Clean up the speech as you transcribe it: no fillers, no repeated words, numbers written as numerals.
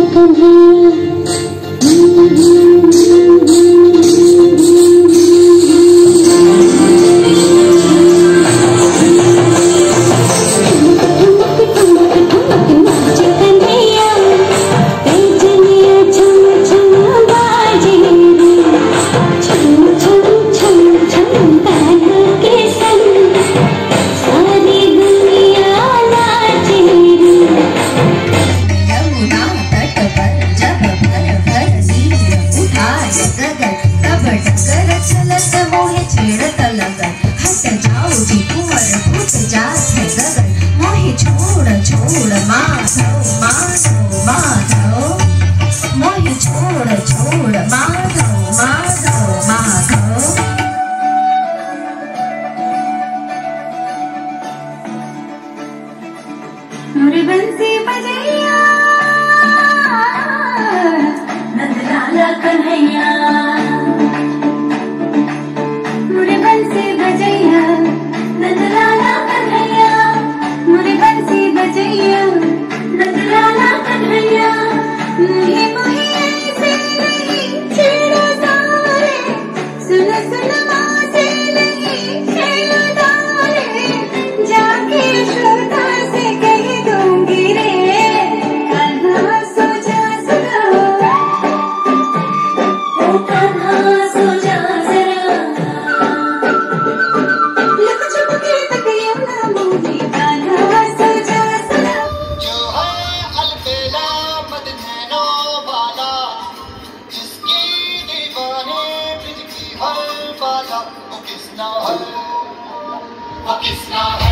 मोरे बंसी बजैया नंद लाला कन्हैया, मोरे बंसी बजैया नंद लाला कन्हैया, मोरे बंसी बजैया नंद लाला कन्हैया। मुहे मुहे ऐसे नहीं छेड़ो सारे, सुन सुन माँ से नहीं छेड़ो सारे, जाके श्रोता से कह दूंगी रे कान्हा सो जा जरा, ओ कान्हा सो जा जरा, लुक छुप के तकियों ना मूवी कान्हा सो जा जरा। जो है अलबेला मदनैनो वाला, जिसकी दीवाने ब्रिज की हर बाला, वो किसना है, वो किसना है।